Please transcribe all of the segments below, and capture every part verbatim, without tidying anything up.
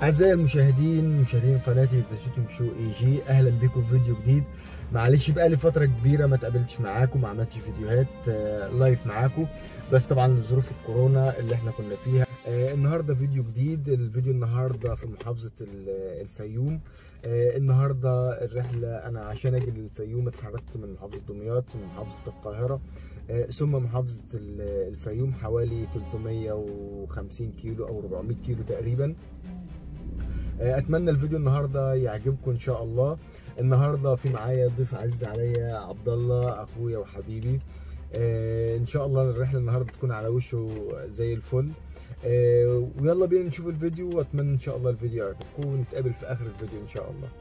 أعزائي المشاهدين، مشاهدين قناتي دشيتم شو اي جي، أهلا بكم في فيديو جديد. معلش بقالي فترة كبيرة ما تقابلتش معاكم، ما عملتش فيديوهات آه، لايف معاكم، بس طبعا لظروف الكورونا اللي احنا كنا فيها. آه، النهارده فيديو جديد. الفيديو النهارده في محافظة الفيوم. آه، النهارده الرحلة أنا عشان أجي للفيوم اتحركت من محافظة دمياط ثم محافظة القاهرة آه، ثم محافظة الفيوم، حوالي ثلاثمية وخمسين كيلو أو أربعمية كيلو تقريبا. اتمنى الفيديو النهارده يعجبكم ان شاء الله. النهارده في معايا ضيف عزيز عليا، عبد الله اخويا وحبيبي. آه ان شاء الله الرحله النهارده تكون على وشه زي الفل. آه ويلا بينا نشوف الفيديو، واتمنى ان شاء الله الفيديو يعجبكم، ونتقابل في اخر الفيديو ان شاء الله.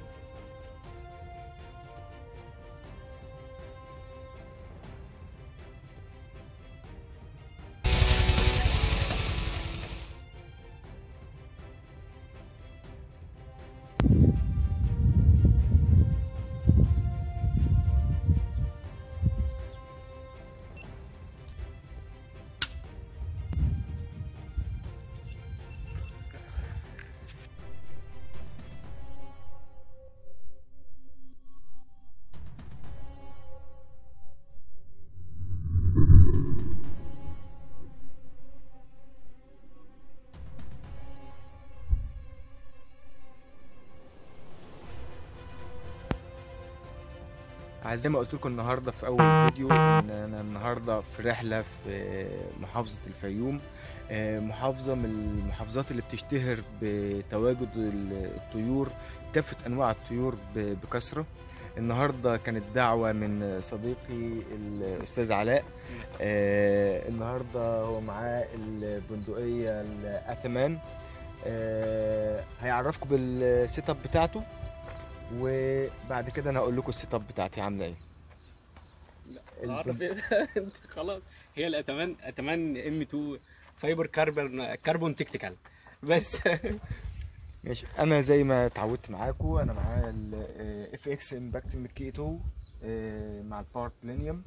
زي ما قلت لكم النهارده في اول فيديو ان انا النهارده في رحله في محافظه الفيوم. محافظه من المحافظات اللي بتشتهر بتواجد الطيور، كافه انواع الطيور بكثره. النهارده كانت دعوه من صديقي الاستاذ علاء. النهارده هو معاه البندقيه الاتمان، هيعرفكم بالسيت اب بتاعته، وبعد كده انا هقول لكم السيت اب بتاعتي عامله ايه. لا عارف ايه انت خلاص. هي الاتمان اتمان ام اتنين فايبر كربون كربون تكتيكال بس. ماشي. انا زي ما اتعودت معاكم انا معايا الاف اكس امباكت كي اتنين مع الباور بلينيوم،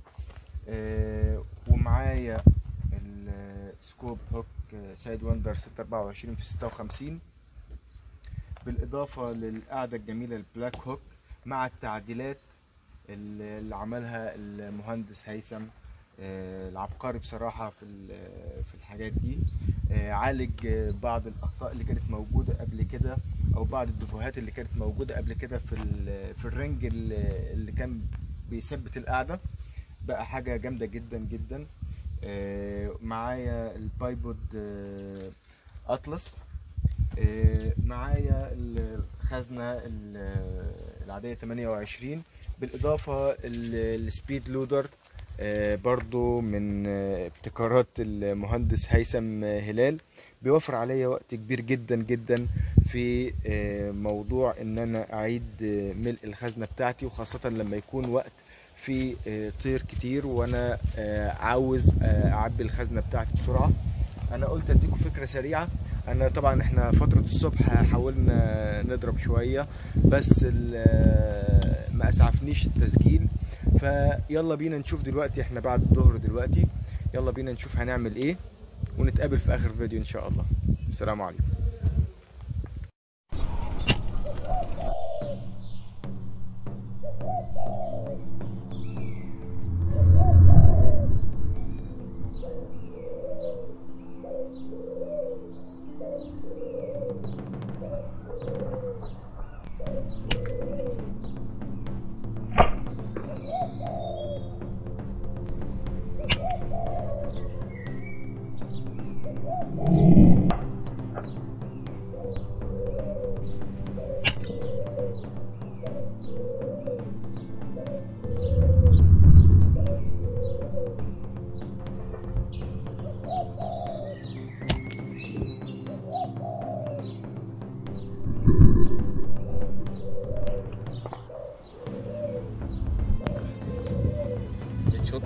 ومعايا السكوب هوك سايد وندر ستة أربعة وعشرين في ستة وخمسين، بالاضافه للقاعده الجميله البلاك هوك مع التعديلات اللي عملها المهندس هيثم العبقري بصراحه في في الحاجات دي. عالج بعض الاخطاء اللي كانت موجوده قبل كده، او بعض الدفوهات اللي كانت موجوده قبل كده في في الرنج اللي كان بيثبت القاعده، بقى حاجه جامده جدا جدا. معايا البايبود اطلس، معايا الخزنه العاديه ثمانية وعشرين، بالاضافه السبيد لودر برضو من ابتكارات المهندس هيثم هلال، بيوفر عليا وقت كبير جدا جدا في موضوع ان انا اعيد ملء الخزنه بتاعتي، وخاصه لما يكون وقت في طير كتير وانا عاوز اعبي الخزنه بتاعتي بسرعه. انا قلت اديكم فكره سريعه. انا طبعا احنا فتره الصبح حاولنا نضرب شويه، بس ما اسعفنيش التسجيل، فيلا بينا نشوف دلوقتي. احنا بعد الظهر دلوقتي، يلا بينا نشوف هنعمل ايه، ونتقابل في اخر فيديو ان شاء الله. السلام عليكم. شوت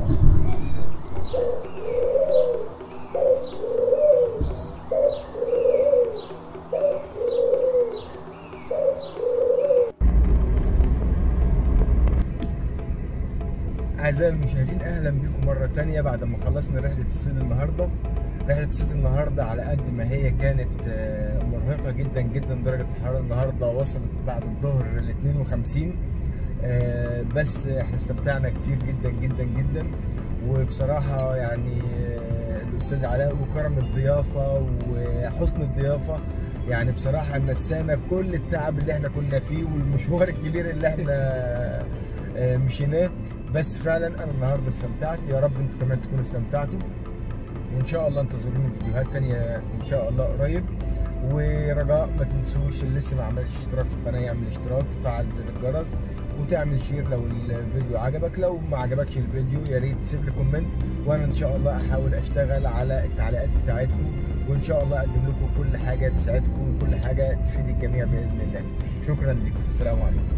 أعزائي المشاهدين، أهلا بكم مرة تانية بعد ما خلصنا رحلة الصيد النهاردة. رحلة الصيد النهاردة على قد ما هي كانت مرهقة جدا جدا، درجة الحرارة النهاردة وصلت بعد الظهر ل اتنين وخمسين، بس احنا استمتعنا كتير جدا جدا جدا. وبصراحة يعني الأستاذ علاء وكرم الضيافة وحسن الضيافة يعني بصراحة نسانا كل التعب اللي احنا كنا فيه والمشوار الكبير اللي احنا مشيناه. بس فعلا انا النهارده استمتعت، يا رب انتوا كمان تكونوا استمتعتوا، وان شاء الله انتظروني في فيديوهات تانية ان شاء الله قريب. ورجاء ما تنسوش اللي لسه ما عملش اشتراك في القناه يعمل اشتراك، وتفعل زر الجرس، وتعمل شير لو الفيديو عجبك. لو ما عجبكش الفيديو يا ريت تسيب لي كومنت، وانا ان شاء الله احاول اشتغل على التعليقات بتاعتكم، وان شاء الله اقدم لكم كل حاجه تساعدكم وكل حاجه تفيد الجميع باذن الله. شكرا لكم، السلام عليكم.